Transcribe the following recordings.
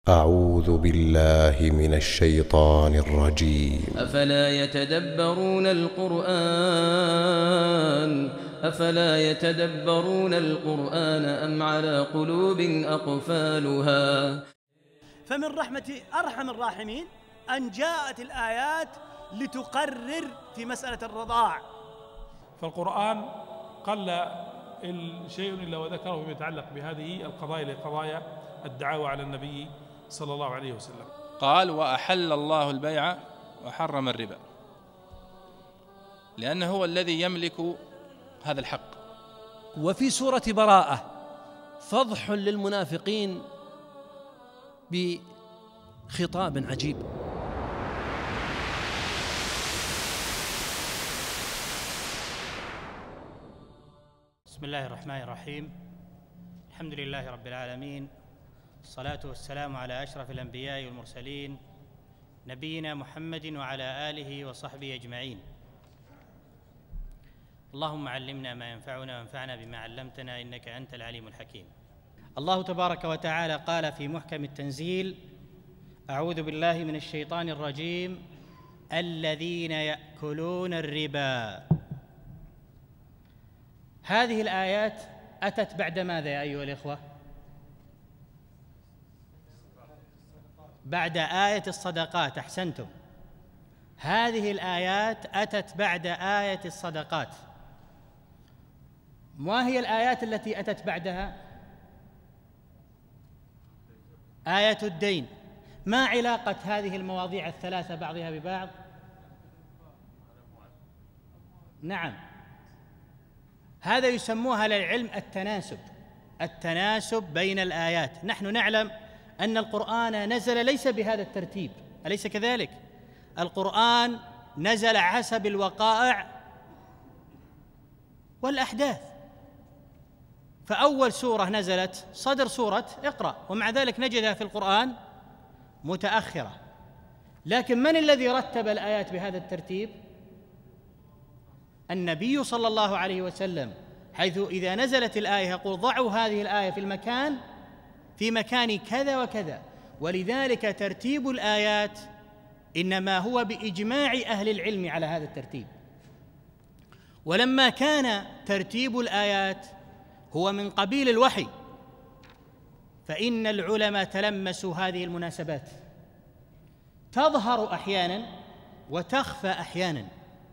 أعوذ بالله من الشيطان الرجيم. أفلا يتدبرون القرآن أم على قلوب أقفالها. فمن رحمة أرحم الراحمين أن جاءت الآيات لتقرر في مسألة الرضاع. فالقرآن قل شيء إلا وذكره فيما يتعلق بهذه القضايا لقضايا الدعاوى على النبي صلى الله عليه وسلم. قال: وأحل الله البيع وحرم الربا، لأنه هو الذي يملك هذا الحق. وفي سورة براءة فضح للمنافقين بخطاب عجيب. بسم الله الرحمن الرحيم. الحمد لله رب العالمين، الصلاة والسلام على أشرف الأنبياء والمرسلين نبينا محمد وعلى آله وصحبه أجمعين. اللهم علمنا ما ينفعنا وانفعنا بما علمتنا إنك أنت العليم الحكيم. الله تبارك وتعالى قال في محكم التنزيل: أعوذ بالله من الشيطان الرجيم: الذين يأكلون الربا. هذه الآيات أتت بعد ماذا يا أيها الإخوة؟ بعد آية الصدقات. أحسنتم، هذه الآيات أتت بعد آية الصدقات. ما هي الآيات التي أتت بعدها؟ آية الدين. ما علاقة هذه المواضيع الثلاثة بعضها ببعض؟ نعم، هذا يسموها للعلم التناسب بين الآيات. نحن نعلم أن القرآن نزل ليس بهذا الترتيب، أليس كذلك؟ القرآن نزل حسب الوقائع والأحداث، فأول سورة نزلت صدر سورة اقرأ، ومع ذلك نجدها في القرآن متأخرة. لكن من الذي رتب الآيات بهذا الترتيب؟ النبي صلى الله عليه وسلم، حيث إذا نزلت الآية يقول: ضعوا هذه الآية في مكان كذا وكذا. ولذلك ترتيب الآيات إنما هو بإجماع أهل العلم على هذا الترتيب. ولما كان ترتيب الآيات هو من قبيل الوحي، فإن العلماء تلمسوا هذه المناسبات، تظهر أحيانا وتخفى أحيانا،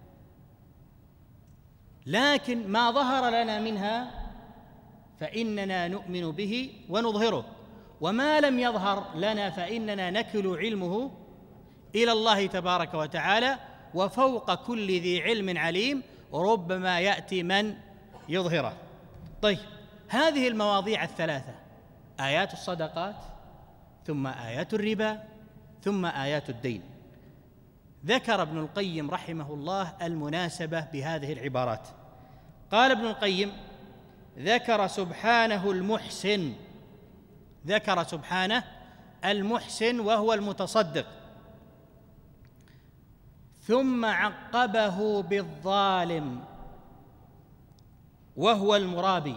لكن ما ظهر لنا منها فإننا نؤمن به ونظهره، وما لم يظهر لنا فإننا نكل علمه إلى الله تبارك وتعالى، وفوق كل ذي علم عليم، وربما يأتي من يظهره. طيب، هذه المواضيع الثلاثة: آيات الصدقات، ثم آيات الربا، ثم آيات الدين. ذكر ابن القيم رحمه الله المناسبة بهذه العبارات. قال ابن القيم: ذكر سبحانه المحسن وهو المتصدق، ثم عقبه بالظالم وهو المرابي.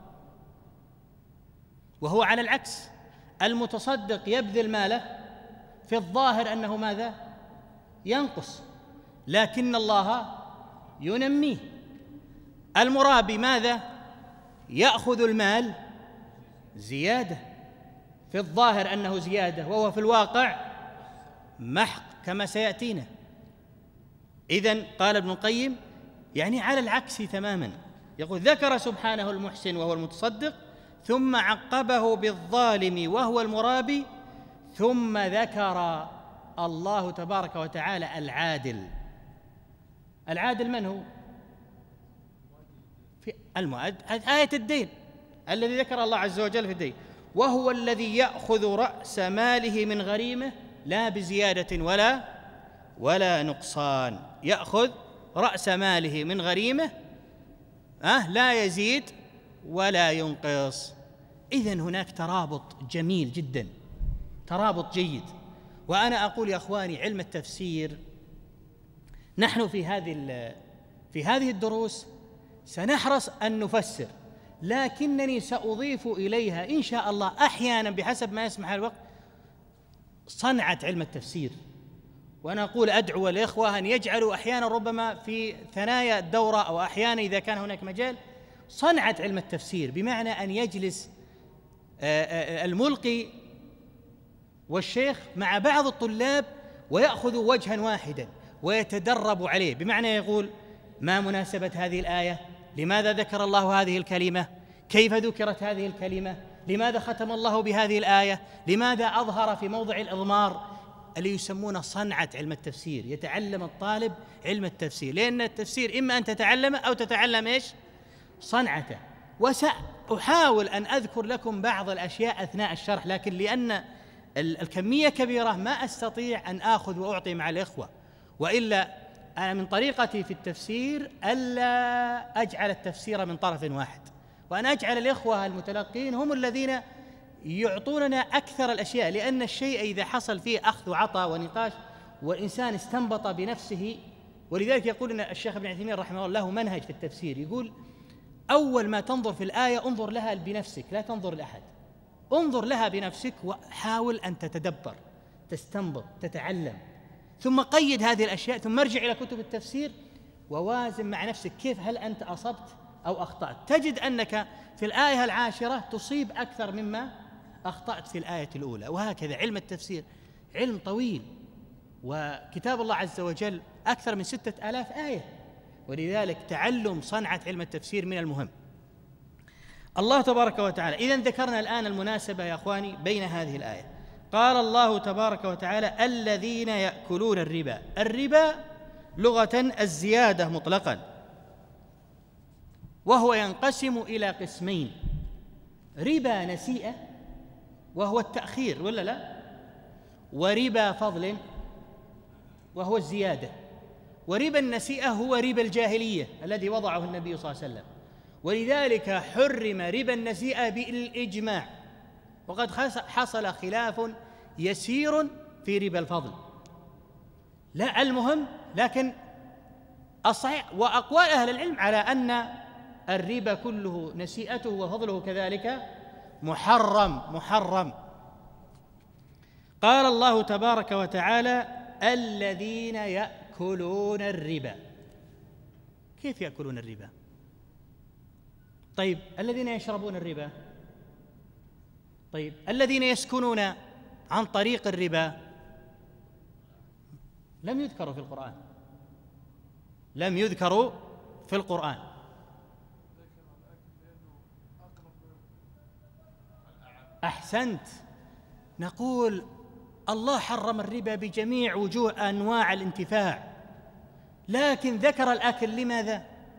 وهو على العكس، المتصدق يبذل ماله في الظاهر أنه ماذا؟ ينقص، لكن الله ينميه. المرابي ماذا؟ يأخذ المال زيادة، في الظاهر أنه زيادة وهو في الواقع محق كما سيأتينا. إذن قال ابن القيم يعني على العكس تماما. يقول: ذكر سبحانه المحسن وهو المتصدق، ثم عقبه بالظالم وهو المرابي، ثم ذكر الله تبارك وتعالى العادل. العادل من هو؟ في آية الدين الذي ذكر الله عز وجل في الدين: وهو الذي يأخذ رأس ماله من غريمه لا بزيادة ولا نقصان. يأخذ رأس ماله من غريمه لا يزيد ولا ينقص. إذن هناك ترابط جميل جدا، ترابط جيد. وأنا أقول يا أخواني، علم التفسير نحن في هذه الدروس سنحرص أن نفسر، لكنني سأضيف إليها إن شاء الله أحيانا بحسب ما يسمح الوقت صنعة علم التفسير. وأنا أقول أدعو الإخوة أن يجعلوا أحيانا ربما في ثنايا الدورة أو أحيانا إذا كان هناك مجال صنعة علم التفسير، بمعنى أن يجلس الملقي والشيخ مع بعض الطلاب ويأخذوا وجها واحدا ويتدربوا عليه، بمعنى يقول ما مناسبة هذه الآية، لماذا ذكر الله هذه الكلمة، كيف ذكرت هذه الكلمة، لماذا ختم الله بهذه الآية، لماذا أظهر في موضع الإضمار، اللي يسمونه صنعة علم التفسير. يتعلم الطالب علم التفسير، لأن التفسير إما أن تتعلمه أو تتعلم إيش؟ صنعته. وسأحاول أن أذكر لكم بعض الأشياء أثناء الشرح، لكن لأن الكمية كبيرة ما أستطيع أن آخذ وأعطي مع الإخوة، وإلا أنا من طريقتي في التفسير ألا أجعل التفسير من طرف واحد، وأن أجعل الإخوة المتلقين هم الذين يعطوننا أكثر الأشياء، لأن الشيء إذا حصل فيه أخذ وعطاء ونقاش والإنسان استنبط بنفسه. ولذلك يقول إن الشيخ ابن عثيمين رحمه الله له منهج في التفسير، يقول أول ما تنظر في الآية انظر لها بنفسك، لا تنظر لأحد، انظر لها بنفسك وحاول أن تتدبر، تستنبط، تتعلم، ثم قيد هذه الأشياء، ثم ارجع إلى كتب التفسير ووازن مع نفسك كيف هل أنت أصبت أو أخطأت. تجد أنك في الآية العاشرة تصيب أكثر مما أخطأت في الآية الأولى. وهكذا علم التفسير علم طويل، وكتاب الله عز وجل أكثر من 6000 آية، ولذلك تعلم صنعة علم التفسير من المهم. الله تبارك وتعالى إذن ذكرنا الآن المناسبة يا أخواني بين هذه الآية. قال الله تبارك وتعالى الذين يأكلون الربا. الربا لغة الزيادة مطلقا، وهو ينقسم إلى قسمين: ربا نسيئة وهو التأخير ولا لا، وربا فضل وهو الزيادة. وربا النسيئة هو ربا الجاهلية الذي وضعه النبي صلى الله عليه وسلم، ولذلك حرم ربا النسيئة بالإجماع. وقد حصل خلاف يسير في ربا الفضل، لا المهم، لكن الصحيح وأقوال أهل العلم على أن الربا كله نسيئته وفضله كذلك محرم. قال الله تبارك وتعالى الذين يأكلون الربا. كيف يأكلون الربا؟ طيب الذين يشربون الربا؟ طيب الذين يسكنون عن طريق الربا؟ لم يذكروا في القرآن، لم يذكروا في القرآن. أحسنت، نقول الله حرم الربا بجميع وجوه أنواع الانتفاع، لكن ذكر الأكل. لماذا؟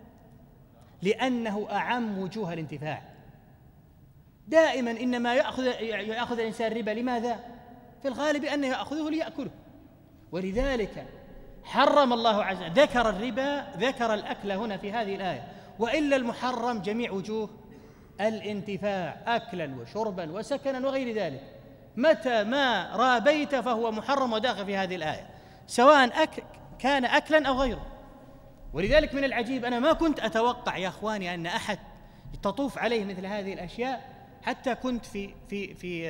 لأنه أعم وجوه الانتفاع. دائما إنما يأخذ الإنسان الربا لماذا؟ في الغالب أنه يأخذه ليأكله، ولذلك حرم الله عز وجل ذكر الربا، ذكر الأكل هنا في هذه الآية، وإلا المحرم جميع وجوه الانتفاع، أكلا وشربا وسكنا وغير ذلك. متى ما رابيت فهو محرم وداخل في هذه الآية، سواء كان أكلا أو غيره. ولذلك من العجيب أنا ما كنت أتوقع يا أخواني أن أحد تطوف عليه مثل هذه الأشياء. حتى كنت في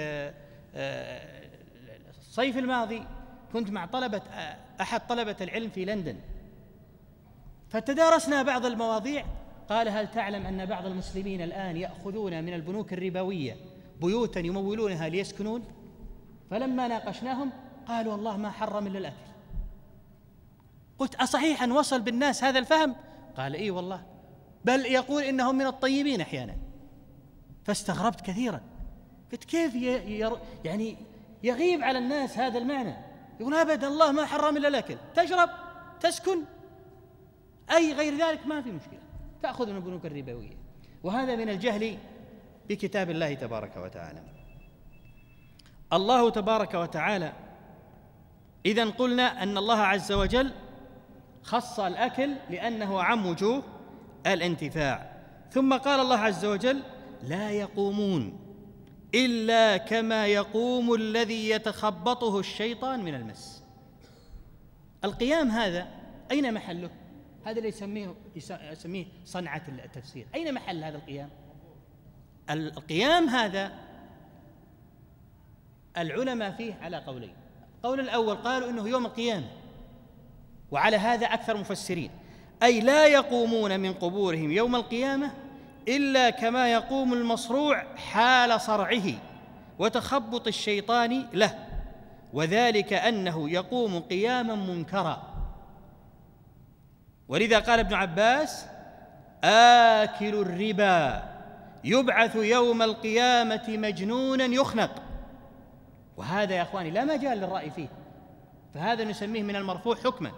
الصيف الماضي كنت مع أحد طلبة العلم في لندن، فتدارسنا بعض المواضيع. قال هل تعلم أن بعض المسلمين الآن يأخذون من البنوك الربوية بيوتا يمولونها ليسكنون؟ فلما ناقشناهم قالوا والله ما حرم إلا الأكل. قلت أصحيح أن وصل بالناس هذا الفهم؟ قال إيه والله، بل يقول إنهم من الطيبين أحيانا. فاستغربت كثيرا، قلت كيف يعني يغيب على الناس هذا المعنى؟ يقول أبدا الله ما حرم إلا الأكل، تشرب تسكن أي غير ذلك ما في مشكلة، تأخذ من البنوك الربوية. وهذا من الجهل بكتاب الله تبارك وتعالى. الله تبارك وتعالى إذن قلنا أن الله عز وجل خص الأكل لأنه عم وجوه الانتفاع. ثم قال الله عز وجل لا يقومون إلا كما يقوم الذي يتخبطه الشيطان من المس. القيام هذا أين محله؟ هذا اللي يسميه صنعة التفسير. أين محل هذا القيام؟ القيام هذا العلماء فيه على قولين. القول الأول قالوا إنه يوم القيامة، وعلى هذا أكثر مفسرين، أي لا يقومون من قبورهم يوم القيامة إلا كما يقوم المصروع حال صرعه وتخبط الشيطان له، وذلك أنه يقوم قياما منكرا. ولذا قال ابن عباس: آكل الربا يبعث يوم القيامة مجنونا يخنق. وهذا يا أخواني لا مجال للرأي فيه، فهذا نسميه من المرفوع حكما.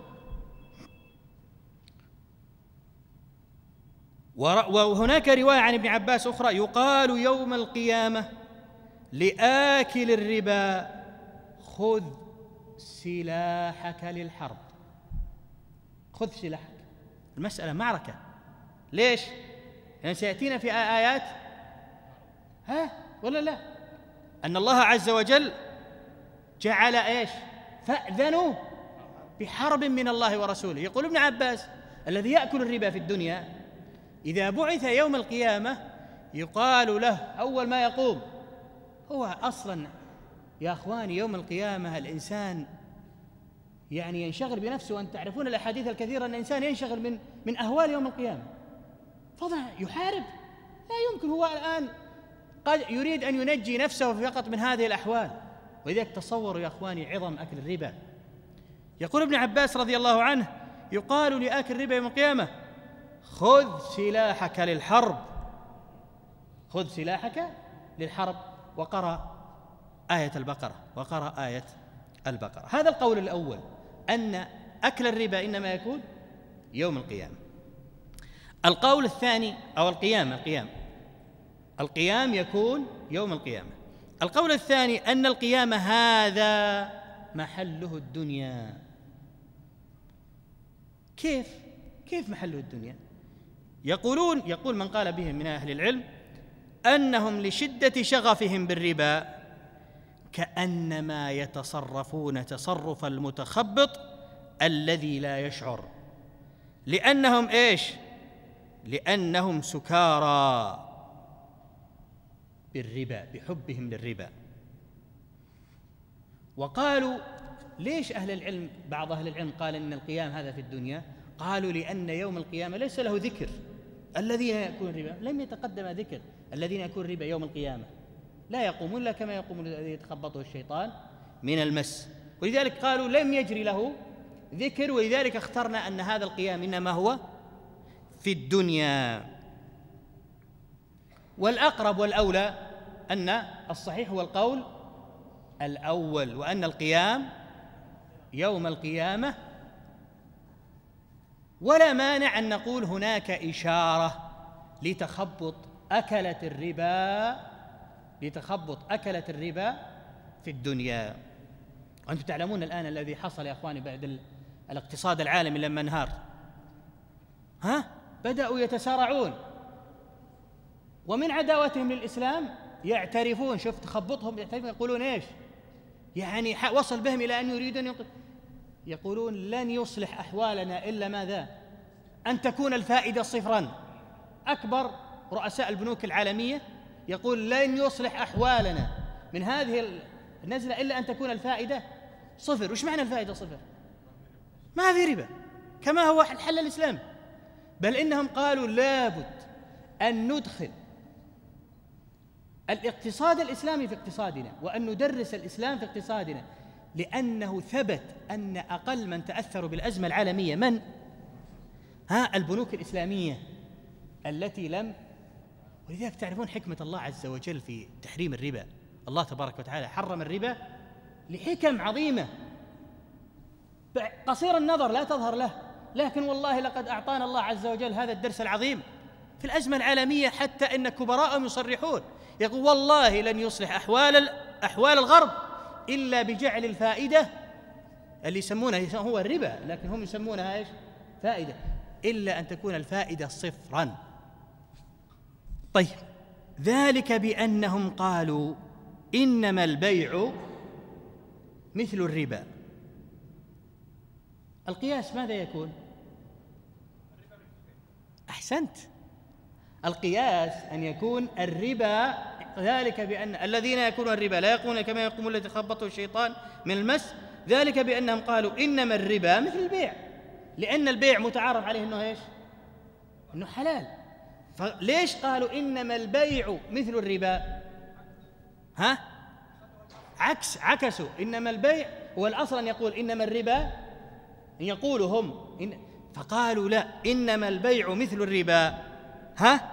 وهناك رواية عن ابن عباس أخرى: يقال يوم القيامة لآكل الربا: خذ سلاحك للحرب. خذ سلاحك. المسألة معركة. ليش؟ لأن سيأتينا في آيات ولا لا؟ أن الله عز وجل جعل إيش؟ فأذنوا بحرب من الله ورسوله. يقول ابن عباس: الذي يأكل الربا في الدنيا إذا بعث يوم القيامة يقال له أول ما يقوم، هو أصلا يا أخواني يوم القيامة الإنسان يعني ينشغل بنفسه، وأن تعرفون الأحاديث الكثيرة أن الإنسان ينشغل من أهوال يوم القيامة، فضلا يحارب. لا يمكن، هو الآن قد يريد أن ينجي نفسه فقط من هذه الأحوال. ولذلك تصوروا يا أخواني عظم أكل الربا. يقول ابن عباس رضي الله عنه: يقال لآكل الربا يوم القيامة: خذ سلاحك للحرب. خذ سلاحك للحرب. وقرأ آية البقرة. هذا القول الأول، أن أكل الربا إنما يكون يوم القيامة. القول الثاني، أو القيام يكون يوم القيامة. القول الثاني أن القيامة هذا محله الدنيا. كيف محله الدنيا؟ يقول من قال بهم من أهل العلم أنهم لشدة شغفهم بالربا كأنما يتصرفون تصرف المتخبط الذي لا يشعر، لأنهم إيش؟ لأنهم سكارى بالربا، بحبهم للربا. وقالوا ليش بعض أهل العلم قال إن القيام هذا في الدنيا؟ قالوا لأن يوم القيامة ليس له ذكر. الذين يأكلون الربا لم يتقدم ذكر. الذين يأكلون الربا يوم القيامة لا يقومون إلا كما يقوم الذي يتخبطه الشيطان من المس، ولذلك قالوا لم يجري له ذكر، ولذلك اخترنا أن هذا القيام إنما هو في الدنيا. والأقرب والأولى أن الصحيح هو القول الأول، وأن القيام يوم القيامة. ولا مانع أن نقول هناك إشارة لتخبط أكلة الربا في الدنيا. وأنتم تعلمون الآن الذي حصل يا أخواني بعد الاقتصاد العالمي لما انهار، بدأوا يتسارعون، ومن عداوتهم للإسلام يعترفون. شوف تخبطهم، يقولون إيش؟ يعني وصل بهم إلى أن يريدون يقولون لن يصلح أحوالنا إلا ماذا؟ أن تكون الفائدة صفرا. أكبر رؤساء البنوك العالمية يقول لن يصلح أحوالنا من هذه النزلة إلا أن تكون الفائدة صفر. وش معنى الفائدة صفر؟ ما في ربا كما هو الحل الإسلامي، بل إنهم قالوا لابد أن ندخل الاقتصاد الإسلامي في اقتصادنا، وأن ندرس الإسلام في اقتصادنا، لأنه ثبت أن أقل من تأثروا بالأزمة العالمية من؟ البنوك الإسلامية التي لم. ولذلك تعرفون حكمة الله عز وجل في تحريم الربا. الله تبارك وتعالى حرم الربا لحكم عظيمة قصير النظر لا تظهر له، لكن والله لقد أعطانا الله عز وجل هذا الدرس العظيم في الأزمة العالمية، حتى إن كبراءهم يصرحون يقول والله لن يصلح أحوال الغرب إلا بجعل الفائدة اللي يسمونها هو الربا، لكن هم يسمونها إيش؟ فائدة، إلا أن تكون الفائدة صفرا. طيب، ذلك بأنهم قالوا إنما البيع مثل الربا. القياس ماذا يكون؟ أحسنت، القياس أن يكون الربا، ذلك بأن الذين يأكلون الربا لا يقومون كما يقوم الذي يتخبطه الشيطان من المس، ذلك بأنهم قالوا إنما الربا مثل البيع، لأن البيع متعارف عليه أنه إيش؟ أنه حلال. فليش قالوا إنما البيع مثل الربا؟ ها؟ عكسوا. إنما البيع هو الأصل أن يقول إنما الربا، أن يقولوا هم فقالوا لا، إنما البيع مثل الربا. ها؟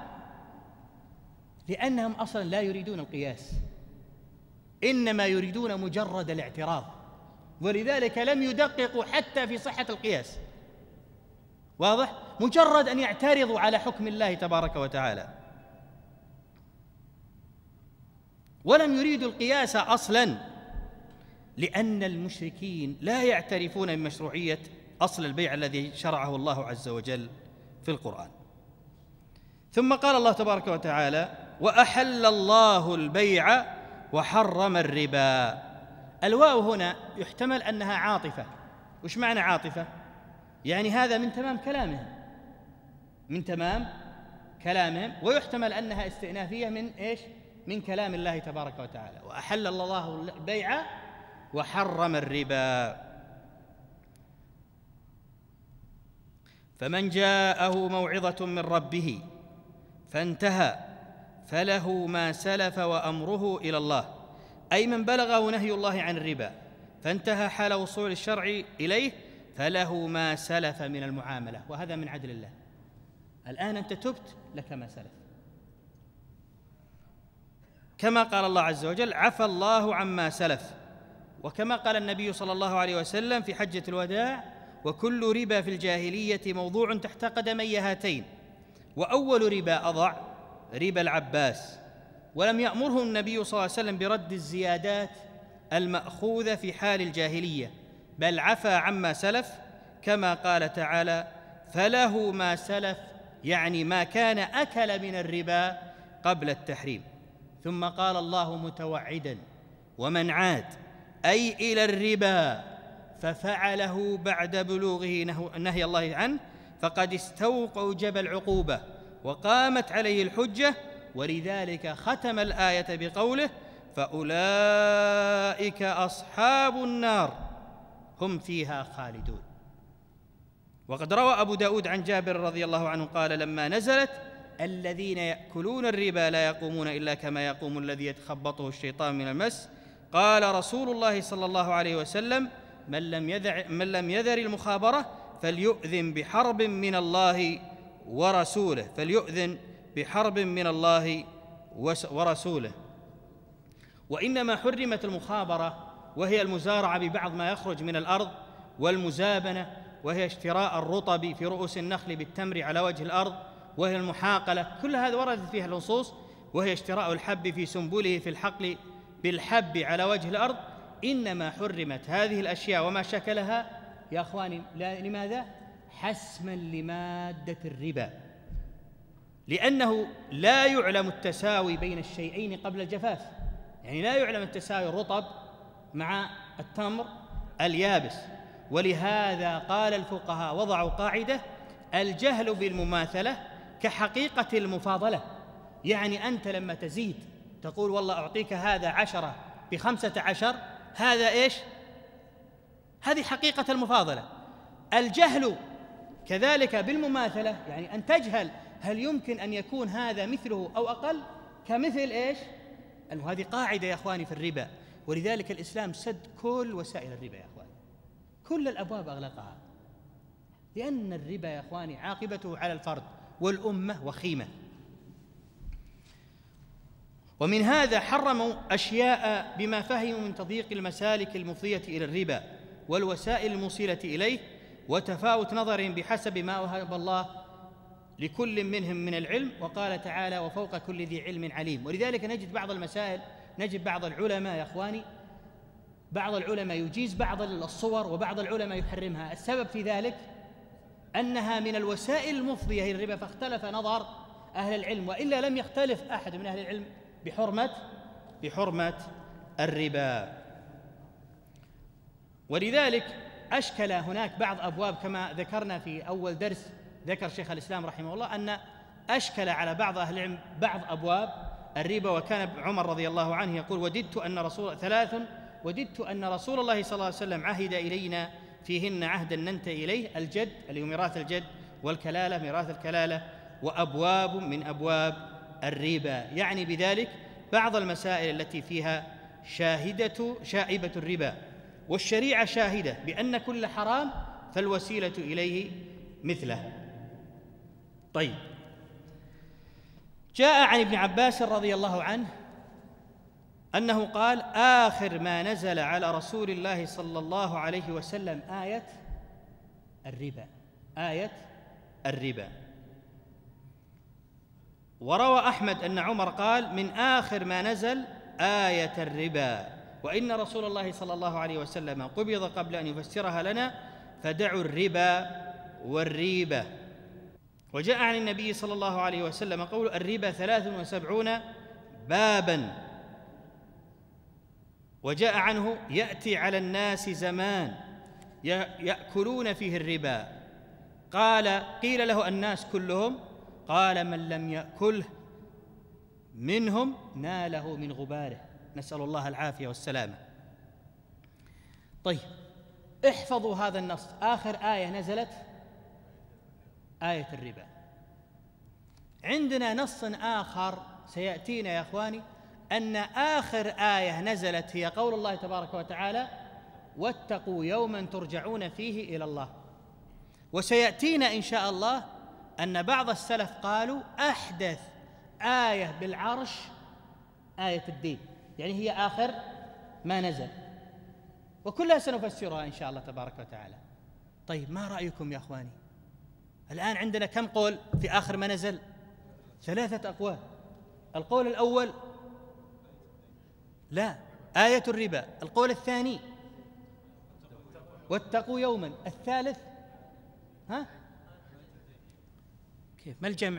لأنهم أصلا لا يريدون القياس، إنما يريدون مجرد الاعتراض، ولذلك لم يدققوا حتى في صحة القياس. واضح؟ مجرد أن يعترضوا على حكم الله تبارك وتعالى، ولم يريدوا القياس أصلا، لأن المشركين لا يعترفون بمشروعية أصل البيع الذي شرعه الله عز وجل في القرآن. ثم قال الله تبارك وتعالى: وأحل الله البيع وحرم الربا. الواو هنا يحتمل أنها عاطفة. وش معنى عاطفة؟ يعني هذا من تمام كلامهم، من تمام كلامهم، ويحتمل أنها استئنافية من إيش؟ من كلام الله تبارك وتعالى. وأحل الله البيع وحرم الربا. فمن جاءه موعظة من ربه فانتهى فله ما سلف وأمره إلى الله، أي من بلغه نهي الله عن الربا فانتهى حال وصول الشرع إليه فله ما سلف من المعاملة، وهذا من عدل الله. الآن أنت تبت، لك ما سلف، كما قال الله عز وجل: عفى الله عما سلف. وكما قال النبي صلى الله عليه وسلم في حجة الوداع: وكل ربا في الجاهلية موضوع تحت قدمي هاتين، وأول ربا أضع ربا العباس. ولم يأمره النبي صلى الله عليه وسلم برد الزيادات المأخوذة في حال الجاهلية، بل عفى عما سلف، كما قال تعالى: فله ما سلف، يعني ما كان أكل من الربا قبل التحريم. ثم قال الله متوعدا: ومن عاد أي إلى الربا ففعله بعد بلوغه نهي الله عنه فقد استوجب العقوبة وقامت عليه الحجة. ولذلك ختم الآية بقوله: فأولئك أصحاب النار هم فيها خالدون. وقد روى أبو داود عن جابر رضي الله عنه قال: لما نزلت: الذين يأكلون الربا لا يقومون إلا كما يقوم الذي يتخبطه الشيطان من المس، قال رسول الله صلى الله عليه وسلم: من لم يذر المخابرة فليؤذن بحرب من الله ورسوله، فليؤذن بحرب من الله ورسوله. وإنما حرمت المخابرة، وهي المزارعة ببعض ما يخرج من الأرض، والمزابنة، وهي اشتراء الرطب في رؤوس النخل بالتمر على وجه الأرض، وهي المحاقلة، كل هذا وردت فيها النصوص، وهي اشتراء الحب في سنبله في الحقل بالحب على وجه الأرض. إنما حرمت هذه الأشياء وما شكلها يا أخواني لماذا؟ حسما لمادة الربا، لأنه لا يعلم التساوي بين الشيئين قبل الجفاف، يعني لا يعلم التساوي الرطب مع التمر اليابس. ولهذا قال الفقهاء وضعوا قاعدة: الجهل بالمماثلة كحقيقة المفاضلة. يعني أنت لما تزيد تقول والله أعطيك هذا 10 ب15، هذا إيش؟ هذه حقيقة المفاضلة. الجهل كذلك بالمماثلة، يعني أن تجهل هل يمكن أن يكون هذا مثله أو أقل كمثل إيش؟ هذه قاعدة يا أخواني في الربا. ولذلك الإسلام سد كل وسائل الربا يا أخواني، كل الأبواب أغلقها، لأن الربا يا أخواني عاقبته على الفرد والأمة وخيمة. ومن هذا حرموا أشياء بما فهموا من تضييق المسالك المفضية إلى الربا والوسائل الموصلة إليه، وتفاوت نظر بحسب ما وهب الله لكل منهم من العلم. وقال تعالى: وفوق كل ذي علم عليم. ولذلك نجد بعض المسائل، نجد بعض العلماء يا أخواني، بعض العلماء يجيز بعض الصور وبعض العلماء يحرمها. السبب في ذلك أنها من الوسائل المفضية إلى الربا، فاختلف نظر أهل العلم، وإلا لم يختلف أحد من أهل العلم بحرمة الربا. ولذلك أشكل هناك بعض أبواب، كما ذكرنا في أول درس، ذكر شيخ الإسلام رحمه الله أن أشكل على بعض أهل العلم بعض أبواب الربا. وكان عمر رضي الله عنه يقول: وددت أن 3 وددت أن رسول الله صلى الله عليه وسلم عهد إلينا فيهن عهدا ننتهي إليه: الجد اللي هو ميراث الجد، والكلالة ميراث الكلالة، وأبواب من أبواب الربا، يعني بذلك بعض المسائل التي فيها شائبة الربا. والشريعة شاهدة بأن كل حرام فالوسيلة إليه مثله. طيب، جاء عن ابن عباس رضي الله عنه أنه قال: آخر ما نزل على رسول الله صلى الله عليه وسلم آية الربا، آية الربا. وروى أحمد أن عمر قال: من آخر ما نزل آية الربا، وإن رسول الله صلى الله عليه وسلم قبض قبل أن يفسرها لنا، فدعوا الربا والريبة. وجاء عن النبي صلى الله عليه وسلم قول: الربا 73 بابا. وجاء عنه: يأتي على الناس زمان يأكلون فيه الربا. قيل له: الناس كلهم؟ قال: من لم يأكله منهم ناله من غباره، نسأل الله العافية والسلامة. طيب، احفظوا هذا النص، آخر آية نزلت آية الربا. عندنا نص آخر سيأتينا يا أخواني أن آخر آية نزلت هي قول الله تبارك وتعالى: واتقوا يوما ترجعون فيه إلى الله. وسيأتينا إن شاء الله أن بعض السلف قالوا أحدث آية بالعرش آية الدين، يعني هي آخر ما نزل، وكلها سنفسرها إن شاء الله تبارك وتعالى. طيب، ما رأيكم يا أخواني؟ الآن عندنا كم قول في آخر ما نزل؟ 3 أقوال. القول الأول لا، آية الربا. القول الثاني واتقوا يوما. الثالث كيف؟ ما الجمع؟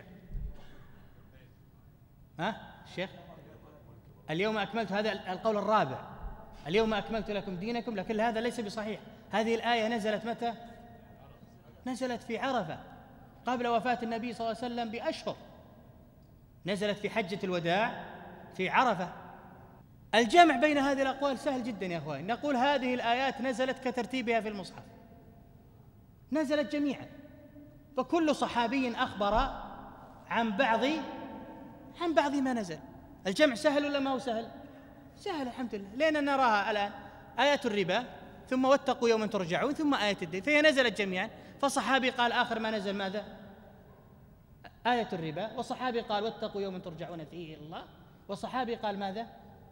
الشيخ اليوم أكملت، هذا القول الرابع، اليوم أكملت لكم دينكم، لكن هذا ليس بصحيح. هذه الآية نزلت متى؟ نزلت في عرفة قبل وفاة النبي صلى الله عليه وسلم بأشهر، نزلت في حجة الوداع في عرفة. الجمع بين هذه الأقوال سهل جدا يا أخوان. نقول هذه الآيات نزلت كترتيبها في المصحف، نزلت جميعا، فكل صحابي أخبر عن بعض ما نزل. الجمع سهل ولا ما هو سهل؟ سهل الحمد لله، لأننا نراها الآن آية الربا، ثم واتقوا يوما ترجعون، ثم آية الدين، فهي نزلت جميعا. فصحابي قال آخر ما نزل ماذا؟ آية الربا، وصحابي قال واتقوا يوما ترجعون فيه إلى الله، وصحابي قال ماذا؟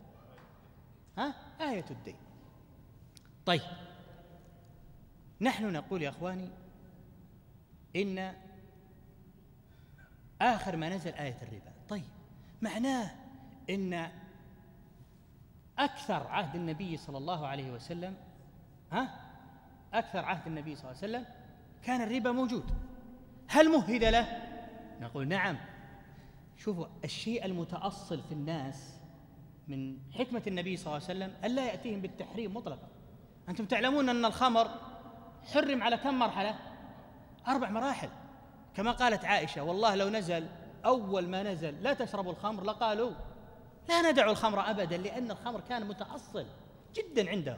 آية الدين. طيب، نحن نقول يا أخواني إن آخر ما نزل آية الربا. طيب، معناه إن أكثر عهد النبي صلى الله عليه وسلم أكثر عهد النبي صلى الله عليه وسلم كان الربا موجود. هل مهد له؟ نقول نعم. شوفوا، الشيء المتأصل في الناس من حكمة النبي صلى الله عليه وسلم ألا يأتيهم بالتحريم مطلقا. أنتم تعلمون أن الخمر حرم على كم مرحلة؟ 4 مراحل، كما قالت عائشة: والله لو نزل أول ما نزل لا تشربوا الخمر لقالوا لا ندع الخمر أبدا، لأن الخمر كان متأصل جدا عندهم.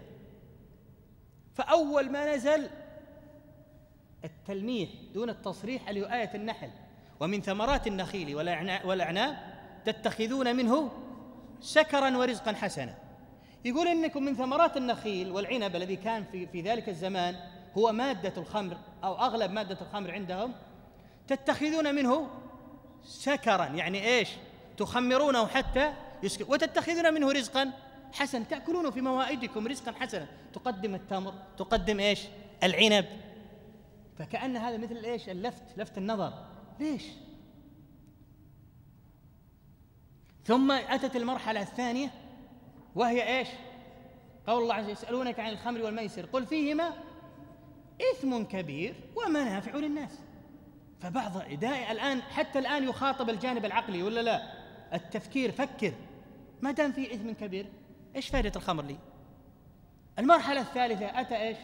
فأول ما نزل التلميح دون التصريح اللي هو آية النحل: ومن ثمرات النخيل والأعناب تتخذون منه سكرا ورزقا حسنا. يقول إنكم من ثمرات النخيل والعنب الذي كان في ذلك الزمان هو مادة الخمر أو أغلب مادة الخمر عندهم، تتخذون منه سكرا، يعني إيش؟ تخمرونه حتى يسكر، وتتخذون منه رزقا حسنا، تأكلونه في موائدكم رزقا حسنا، تقدم التمر، تقدم إيش؟ العنب. فكأن هذا مثل إيش؟ لفت النظر. ليش؟ ثم أتت المرحلة الثانية وهي إيش؟ قول الله عز وجل: يسألونك عن الخمر والميسر قل فيهما إثم كبير ومنافع للناس. فبعض الآن حتى الآن يخاطب الجانب العقلي ولا لا؟ التفكير، فكر، ما دام في إثم كبير إيش فائدة الخمر لي؟ المرحلة الثالثة أتى إيش؟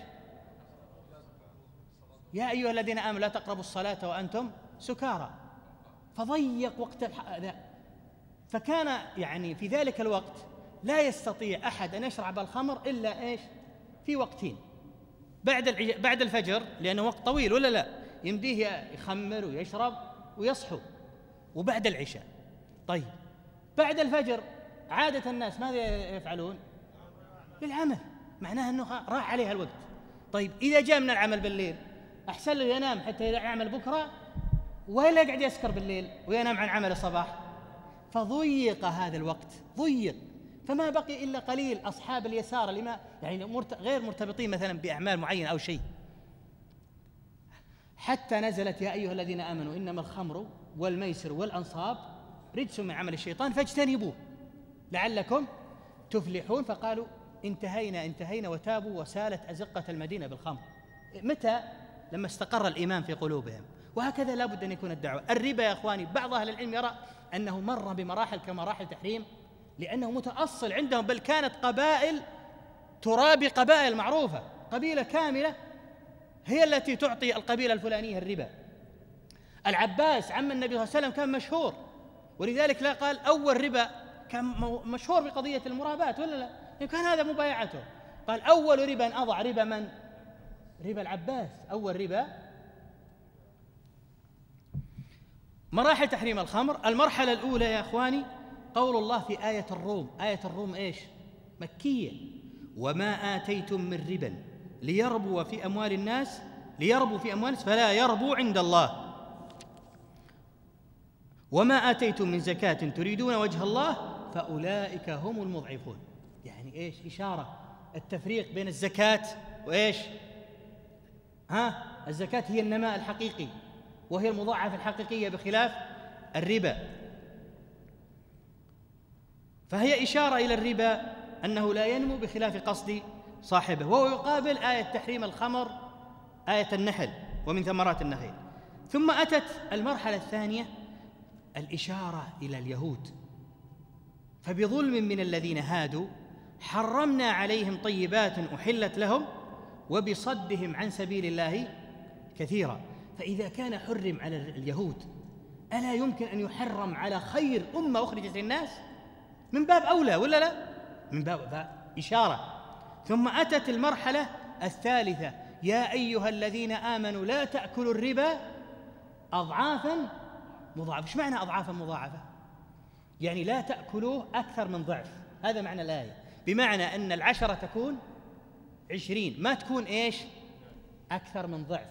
يا أيها الذين آمنوا لا تقربوا الصلاة وأنتم سكارى، فضيق وقت هذا. فكان يعني في ذلك الوقت لا يستطيع أحد أن يشرب الخمر إلا إيش؟ في وقتين: بعد الفجر لأنه وقت طويل ولا لا، يمديه يخمر ويشرب ويصحو، وبعد العشاء. طيب بعد الفجر عادة الناس ماذا يفعلون؟ للعمل، معناها أنه راح عليها الوقت. طيب إذا جاء من العمل بالليل أحسن له ينام حتى يعمل بكرة، ولا يقعد يسكر بالليل وينام عن عمل الصباح؟ فضيق هذا الوقت، ضيق، فما بقي إلا قليل أصحاب اليسار اللي ما يعني غير مرتبطين مثلا بأعمال معينة أو شيء، حتى نزلت: يا أيها الذين آمنوا إنما الخمر والميسر والأنصاب رجس من عمل الشيطان فاجتنبوه لعلكم تفلحون. فقالوا: انتهينا وتابوا، وسالت أزقة المدينة بالخمر. متى؟ لما استقر الإيمان في قلوبهم. وهكذا لا بد أن يكون الدعوة. الربا يا أخواني بعض أهل العلم يرى أنه مر بمراحل كمراحل تحريم، لأنه متأصل عندهم، بل كانت قبائل ترابي قبائل معروفة، قبيلة كاملة هي التي تعطي القبيلة الفلانية الربا. العباس عم النبي صلى الله عليه وسلم كان مشهور، ولذلك لا قال أول ربا، كان مشهور بقضية المرابات ولا لا؟ كان هذا مبايعته. قال أول ربا أضع ربا من؟ ربا العباس، أول ربا. مراحل تحريم الخمر: المرحلة الأولى يا أخواني قول الله في آية الروم. آية الروم إيش؟ مكية: وما آتيتم من ربا ليربو في أموال الناس فلا يربو عند الله، وما آتيتم من زكاة تريدون وجه الله فأولئك هم المضعفون. يعني إيش؟ إشارة التفريق بين الزكاة وإيش؟ الزكاة هي النماء الحقيقي وهي المضاعفة الحقيقية بخلاف الربا، فهي إشارة إلى الربا أنه لا ينمو بخلاف قصد صاحبه، وهو يقابل آية تحريم الخمر آية النحل: ومن ثمرات النخيل. ثم أتت المرحلة الثانية الإشارة إلى اليهود: فبظلم من الذين هادوا حرمنا عليهم طيبات أحلت لهم وبصدهم عن سبيل الله كثيرا. فإذا كان حرم على اليهود ألا يمكن أن يحرم على خير أمة أخرجت للناس؟ من باب أولى ولا لا؟ من باب إشارة. ثم أتت المرحلة الثالثة: يا أيها الذين آمنوا لا تأكلوا الربا أضعافا مضاعفة. إيش معنى أضعافا مضاعفة؟ يعني لا تأكلوه أكثر من ضعف، هذا معنى الآية، بمعنى أن 10 تكون 20، ما تكون إيش؟ أكثر من ضعف.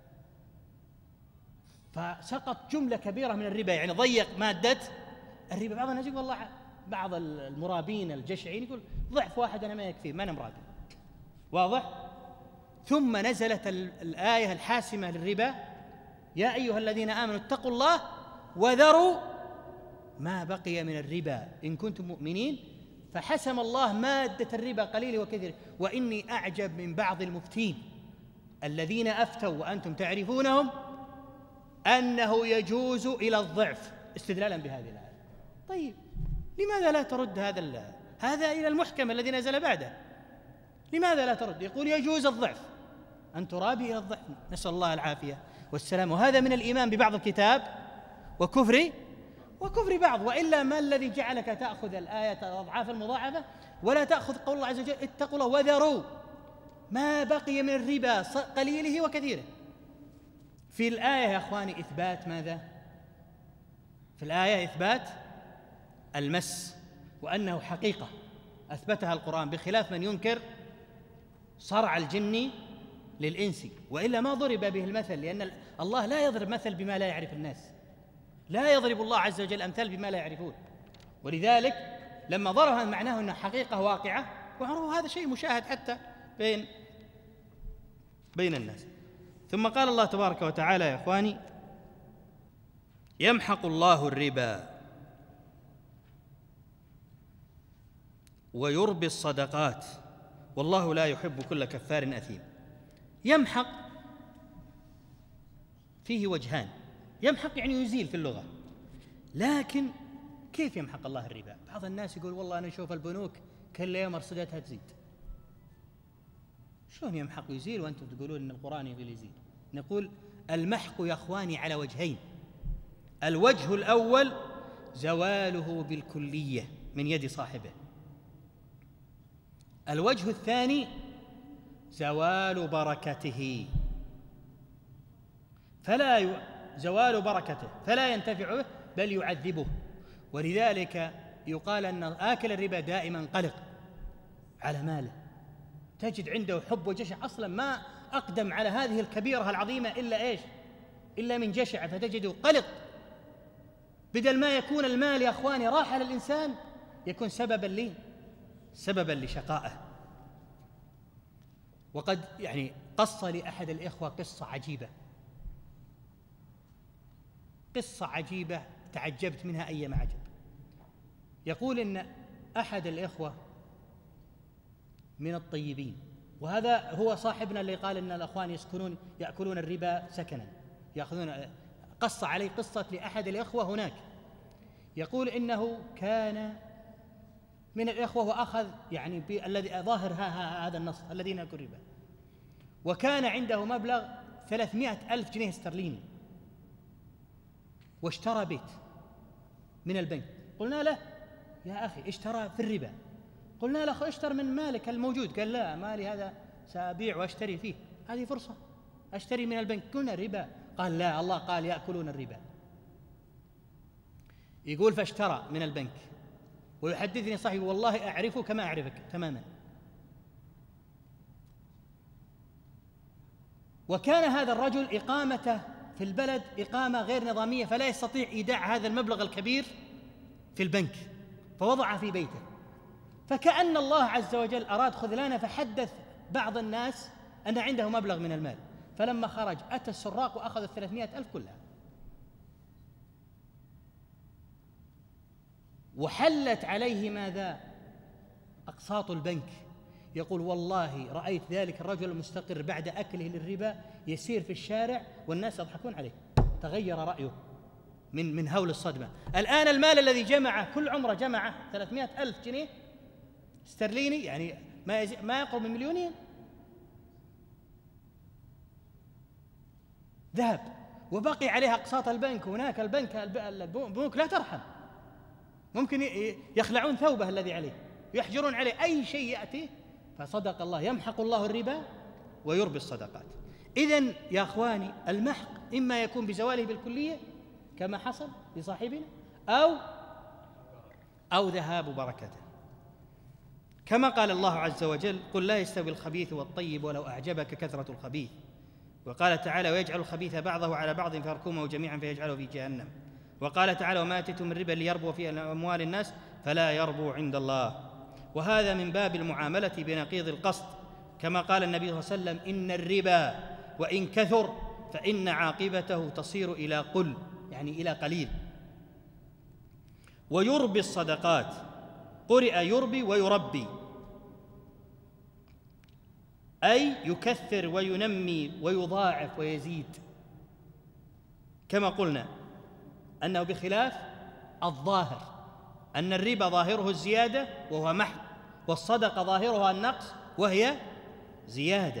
فسقط جملة كبيرة من الربا، يعني ضيق مادة الربا. بعض الناس يقول والله، بعض المرابين الجشعين يقول ضعف واحد أنا ما يكفي، ما أنا مرابي. واضح؟ ثم نزلت الآية الحاسمة للربا: يا أيها الذين آمنوا اتقوا الله وذروا ما بقي من الربا إن كنتم مؤمنين. فحسم الله مادة الربا قليل وكثير. وإني أعجب من بعض المفتين الذين أفتوا وأنتم تعرفونهم أنه يجوز إلى الضعف، استدلالا بهذه الآية. طيب لماذا لا ترد هذا إلى المحكم الذي نزل بعده؟ لماذا لا ترد؟ يقول يجوز الضعف، أن ترابي إلى الضعف، نسأل الله العافية والسلام. وهذا من الإيمان ببعض الكتاب وكفر بعض. وإلا ما الذي جعلك تأخذ الآية الأضعاف المضاعفة ولا تأخذ قول الله عز وجل: اتقوا الله وذروا ما بقي من الربا قليله وكثيره؟ في الآية يا أخواني إثبات ماذا؟ في الآية إثبات المس، وأنه حقيقة أثبتها القرآن، بخلاف من ينكر صرع الجن للإنس. وإلا ما ضرب به المثل، لأن الله لا يضرب مثل بما لا يعرف الناس، لا يضرب الله عز وجل أمثال بما لا يعرفون. ولذلك لما ضربها معناه أنها حقيقة واقعة، وعرفوا هذا شيء مشاهد حتى بين الناس. ثم قال الله تبارك وتعالى يا إخواني: يمحق الله الربا ويربي الصدقات والله لا يحب كل كفار أثيم. يمحق فيه وجهان: يمحق يعني يزيل في اللغة، لكن كيف يمحق الله الربا؟ بعض الناس يقول والله أنا أشوف البنوك كل يوم أرصدتها تزيد. شلون يمحق ويزيل وأنتم تقولون أن القرآن يقول يزيل؟ نقول المحق يا أخواني على وجهين: الوجه الأول زواله بالكلية من يد صاحبه، الوجه الثاني زوال بركته، زوال بركته فلا ينتفع به بل يعذبه. ولذلك يقال أن آكل الربا دائما قلق على ماله، تجد عنده حب وجشع، أصلا ما أقدم على هذه الكبيرة العظيمة إلا إيش؟ إلا من جشع، فتجده قلق. بدل ما يكون المال يا أخواني راحة للإنسان، يكون سببا لشقائه. وقد قص لأحد الإخوة قصة عجيبة تعجبت منها أيما عجب. يقول إن أحد الإخوة من الطيبين، وهذا هو صاحبنا اللي قال إن الأخوان يأكلون الربا سكنا، قص عليه قصة لأحد الإخوة هناك. يقول إنه كان من الإخوة وأخذ الذي ظاهر هذا النص الذين يأكلون الربا، وكان عنده مبلغ 300,000 جنيه استرليني، واشترى بيت من البنك. قلنا له يا أخي اشترى في الربا. قلنا له اشتر من مالك الموجود. قال لا، مالي هذا سأبيع واشتري فيه، هذه فرصة أشتري من البنك. قلنا الربا. قال لا، الله قال يأكلون الربا. يقول فاشترى من البنك، ويحدثني صاحبي والله أعرفه كما أعرفك تماما. وكان هذا الرجل إقامته في البلد إقامة غير نظامية، فلا يستطيع إيداع هذا المبلغ الكبير في البنك، فوضع في بيته. فكأن الله عز وجل أراد خذلانه، فحدث بعض الناس أن عنده مبلغ من المال. فلما خرج أتى السراق وأخذ 300,000 كلها، وحلت عليه ماذا؟ أقساط البنك. يقول والله رأيت ذلك الرجل المستقر بعد أكله للربا يسير في الشارع والناس يضحكون عليه، تغير رأيه من هول الصدمة. الآن المال الذي جمعه كل عمره جمعه 300,000 جنيه استرليني، ما يقرب من مليونين، ذهب، وبقي عليها أقساط البنك. هناك البنوك لا ترحم، ممكن يخلعون ثوبه الذي عليه، يحجرون عليه أي شيء يأتي. فصدق الله، يمحق الله الربا ويربي الصدقات. إذن يا أخواني، المحق إما يكون بزواله بالكلية كما حصل لصاحبنا، أو ذهاب بركته، كما قال الله عز وجل قل لا يستوي الخبيث والطيب ولو أعجبك كثرة الخبيث. وقال تعالى ويجعل الخبيث بعضه على بعض فيركمه جميعا فيجعله في جهنم. وقال تعالى وما آتيتم من ربا ليربو في أموال الناس فلا يربو عند الله. وهذا من باب المعاملة بنقيض القصد، كما قال النبي صلى الله عليه وسلم إن الربا وإن كثر فإن عاقبته تصير إلى قل، إلى قليل. ويربي الصدقات، قرئ يربي ويربي، أي يكثر وينمي ويضاعف ويزيد، كما قلنا أنه بخلاف الظاهر، أن الربا ظاهره الزيادة وهو محض، والصدقة ظاهرها النقص وهي زيادة.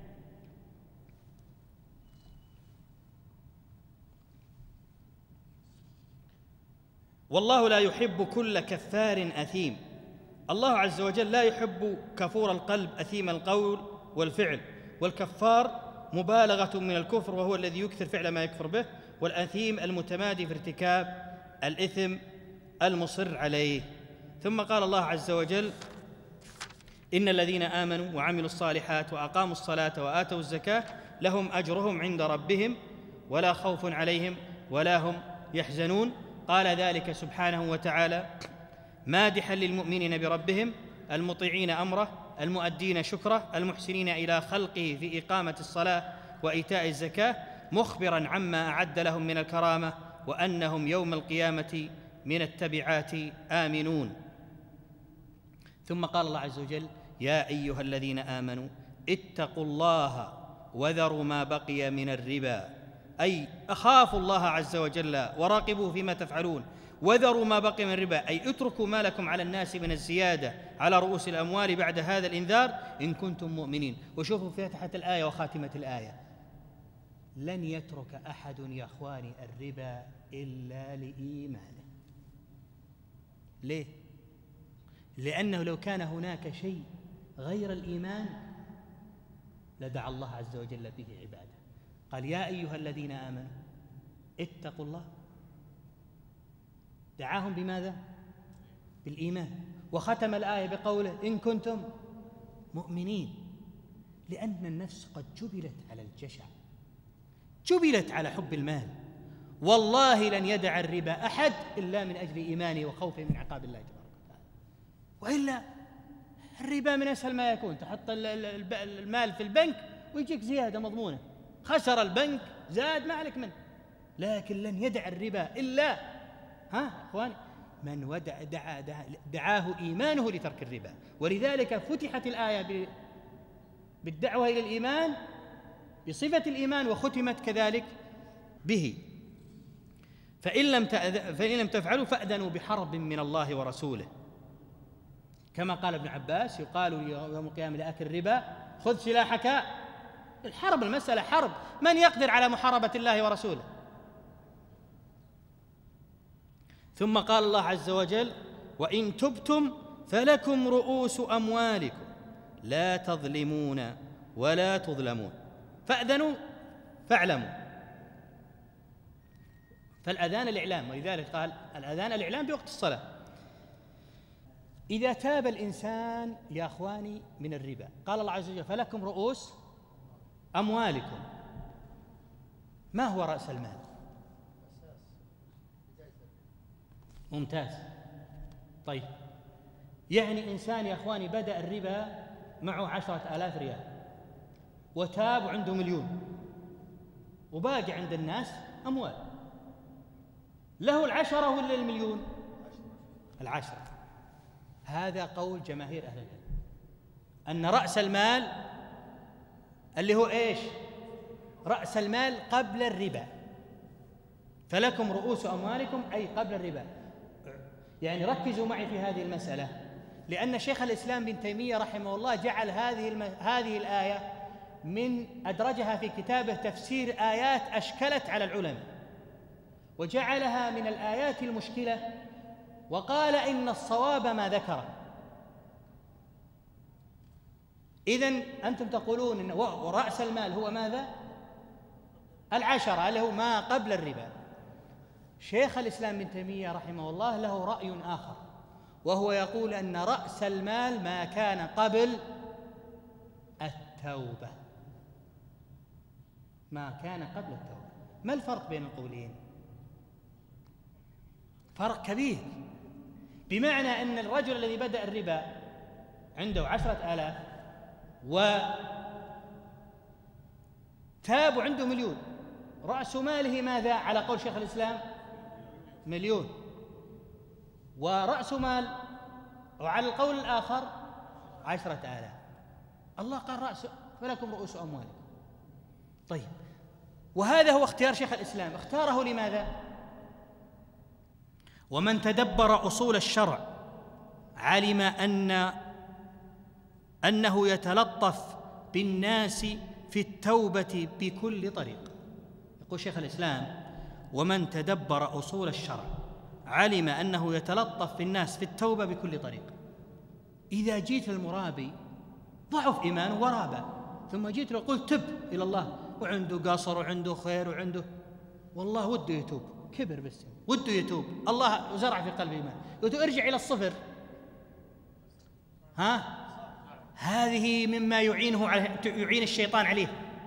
والله لا يحب كل كفار أثيم. الله عز وجل لا يحب كفور القلب أثيم القول والفعل، والكفار مبالغة من الكفر وهو الذي يكثر فعل ما يكفر به، والأثيم المتمادي في ارتكاب الإثم المصر عليه. ثم قال الله عز وجل إن الذين آمنوا وعملوا الصالحات وأقاموا الصلاة وآتوا الزكاة لهم أجرهم عند ربهم ولا خوف عليهم ولا هم يحزنون. قال ذلك سبحانه وتعالى مادحا للمؤمنين بربهم المطيعين أمره المؤدين شكره المحسنين إلى خلقه في إقامة الصلاة وإيتاء الزكاة، مخبرا عما أعد لهم من الكرامة وأنهم يوم القيامة من التبعات آمنون. ثم قال الله عز وجل يا أيها الذين آمنوا اتقوا الله وذروا ما بقي من الربا، أي أخافوا الله عز وجل وراقبوه فيما تفعلون، وذروا ما بقي من الربا أي اتركوا ما لكم على الناس من الزيادة على رؤوس الأموال بعد هذا الإنذار إن كنتم مؤمنين. وشوفوا فاتحة الآية وخاتمة الآية، لن يترك أحد يا أخواني الربا إلا لإيمانه. ليه؟ لأنه لو كان هناك شيء غير الإيمان لدعا الله عز وجل به عباده. قال يا أيها الذين آمنوا اتقوا الله. دعاهم بماذا؟ بالإيمان. وختم الآية بقوله إن كنتم مؤمنين، لأن النفس قد جبلت على الجشع، جبلت على حب المال. والله لن يدع الربا أحد إلا من أجل إيمانه وخوفه من عقاب الله تبارك وتعالى، وإلا الربا من أسهل ما يكون، تحط المال في البنك ويجيك زيادة مضمونة، خسر البنك زاد ما عليك منه. لكن لن يدع الربا إلا أخواني من دعاه إيمانه لترك الربا. ولذلك فتحت الآية بالدعوة إلى الإيمان بصفة الإيمان، وختمت كذلك به. فإن لم تفعلوا فأذنوا بحرب من الله ورسوله، كما قال ابن عباس يقال يوم القيامة لآكل الربا خذ سلاحك. الحرب، المسألة حرب، من يقدر على محاربة الله ورسوله؟ ثم قال الله عز وجل وإن تبتم فلكم رؤوس أموالكم لا تظلمون ولا تظلمون فأذنوا فاعلموا. فالأذان الإعلام، ولذلك قال الأذان الإعلام بوقت الصلاة. إذا تاب الإنسان يا أخواني من الربا، قال الله عز وجل فلكم رؤوس أموالكم. ما هو رأس المال؟ ممتاز. طيب، يعني إنسان يا أخواني بدأ الربا معه 10,000 ريال وتاب وعنده 1,000,000 وباقي عند الناس أموال، له 10 ولا 1,000,000؟ 10. هذا قول جماهير أهل العلم أن رأس المال اللي هو إيش؟ رأس المال قبل الربا. فلكم رؤوس أموالكم أي قبل الربا. يعني ركزوا معي في هذه المسألة، لأن شيخ الإسلام ابن تيمية رحمه الله جعل هذه الآية من أدرجها في كتابه تفسير آيات أشكلت على العلماء، وجعلها من الآيات المشكلة، وقال إن الصواب ما ذكر. إذن أنتم تقولون إن ورأس المال هو ماذا؟ 10 اللي هو ما قبل الربا. شيخ الإسلام ابن تيمية رحمه الله له رأي آخر، وهو يقول أن رأس المال ما كان قبل التوبة، ما كان قبل التوبة. ما الفرق بين القولين؟ فرق كبير، بمعنى أن الرجل الذي بدأ الربا عنده 10,000 وتاب وعنده 1,000,000، رأس ماله ماذا على قول شيخ الإسلام؟ 1,000,000. ورأس مال وعلى القول الآخر 10,000. الله قال رأس فلكم رؤوس أموالكم. طيب، وهذا هو اختيار شيخ الإسلام. اختاره لماذا؟ ومن تدبر أصول الشرع علم أنه يتلطف بالناس في التوبة بكل طريق. يقول شيخ الإسلام ومن تدبر أصول الشرع علم أنه يتلطف بالناس في التوبة بكل طريق. إذا جيت المرابي ضعف إيمانه ورابه، ثم جيت له قلت تب إلى الله، وعنده قصر وعنده خير وعنده والله وده يتوب، كبر بس وده يتوب، الله زرع في قلبه إيمان، ارجع إلى الصفر. هذه مما يعين الشيطان عليه.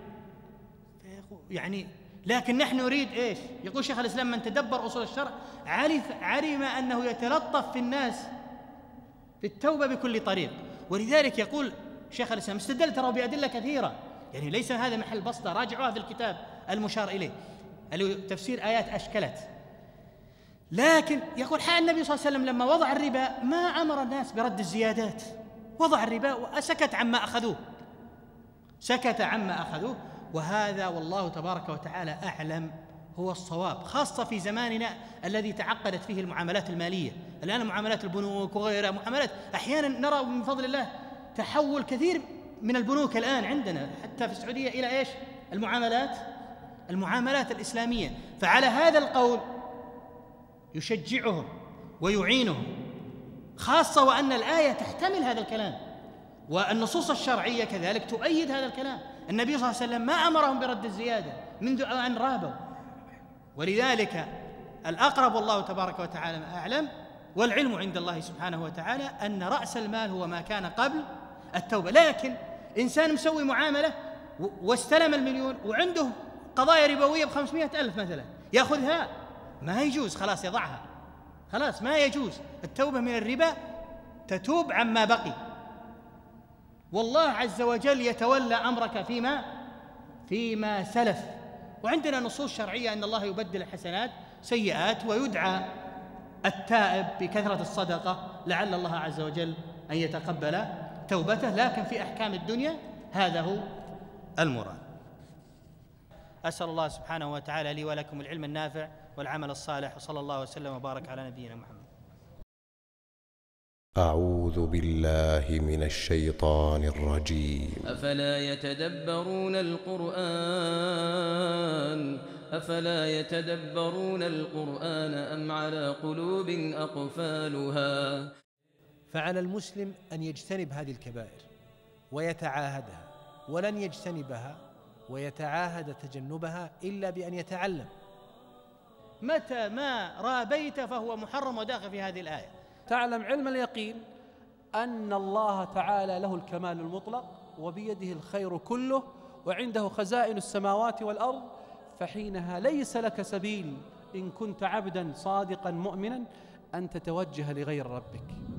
يعني لكن نحن نريد إيش؟ يقول شيخ الإسلام من تدبر أصول الشرع علم أنه يتلطف في الناس في التوبة بكل طريق. ولذلك يقول شيخ الإسلام استدل ترى بأدلة كثيرة، يعني ليس هذا محل بسطة، راجعوها في الكتاب المشار إليه اللي تفسير آيات أشكلت. لكن يقول حال النبي صلى الله عليه وسلم لما وضع الربا ما أمر الناس برد الزيادات، وضع الربا وسكت عما أخذوه، سكت عما أخذوه. وهذا والله تبارك وتعالى أعلم هو الصواب، خاصة في زماننا الذي تعقدت فيه المعاملات المالية. الآن معاملات البنوك وغيرها معاملات، أحيانا نرى من فضل الله تحول كثير من البنوك الآن عندنا حتى في السعودية إلى إيش؟ المعاملات الإسلامية. فعلى هذا القول يشجعهم ويعينهم، خاصة وأن الآية تحتمل هذا الكلام، والنصوص الشرعية كذلك تؤيد هذا الكلام. النبي صلى الله عليه وسلم ما أمرهم برد الزيادة منذ أن رابوا، ولذلك الأقرب والله تبارك وتعالى أعلم، والعلم عند الله سبحانه وتعالى، أن رأس المال هو ما كان قبل التوبة. لكن إنسان مسوي معاملة واستلم المليون وعنده قضايا ربوية ب500,000 مثلا، يأخذها؟ ما يجوز، خلاص يضعها، خلاص ما يجوز. التوبة من الربا تتوب عما بقي، والله عز وجل يتولى أمرك فيما سلف. وعندنا نصوص شرعية أن الله يبدل الحسنات سيئات، ويدعى التائب بكثرة الصدقة لعل الله عز وجل أن يتقبل توبته. لكن في أحكام الدنيا هذا هو المراد. أسأل الله سبحانه وتعالى لي ولكم العلم النافع والعمل الصالح، وصلى الله وسلم وبارك على نبينا محمد. أعوذ بالله من الشيطان الرجيم. أفلا يتدبرون القرآن أم على قلوب أقفالها. فعلى المسلم أن يجتنب هذه الكبائر ويتعاهدها، ولن يجتنبها ويتعاهد تجنبها إلا بأن يتعلم. متى ما رابيت فهو محرم وداخل في هذه الآية. تعلم علم اليقين أن الله تعالى له الكمال المطلق وبيده الخير كله وعنده خزائن السماوات والأرض، فحينها ليس لك سبيل إن كنت عبدا صادقا مؤمنا أن تتوجه لغير ربك.